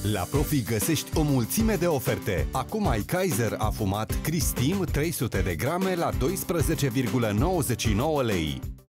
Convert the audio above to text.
La Profi găsești o mulțime de oferte. Acum ai Kaiser afumat Cristim 300 de grame la 12,99 lei.